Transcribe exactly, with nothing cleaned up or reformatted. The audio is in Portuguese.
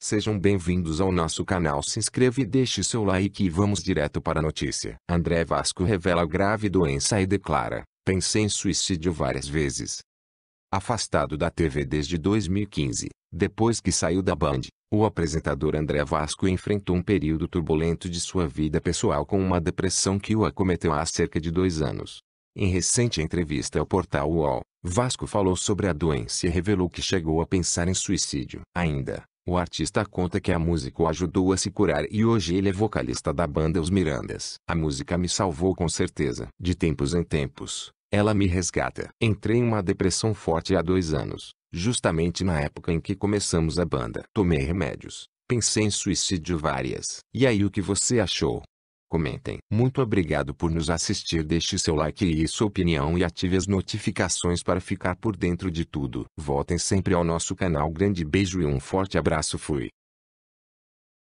Sejam bem-vindos ao nosso canal. Se inscreva e deixe seu like e vamos direto para a notícia. André Vasco revela grave doença e declara: pensei em suicídio várias vezes. Afastado da T V desde dois mil e quinze, depois que saiu da Band, o apresentador André Vasco enfrentou um período turbulento de sua vida pessoal com uma depressão que o acometeu há cerca de dois anos. Em recente entrevista ao portal U O L, Vasco falou sobre a doença e revelou que chegou a pensar em suicídio. Ainda, o artista conta que a música o ajudou a se curar e hoje ele é vocalista da banda Os Mirandas. A música me salvou com certeza. De tempos em tempos, ela me resgata. Entrei em uma depressão forte há dois anos, justamente na época em que começamos a banda. Tomei remédios, pensei em suicídio várias. E aí, o que você achou? Comentem. Muito obrigado por nos assistir. Deixe seu like e sua opinião e ative as notificações para ficar por dentro de tudo. Voltem sempre ao nosso canal. Grande beijo e um forte abraço. Fui.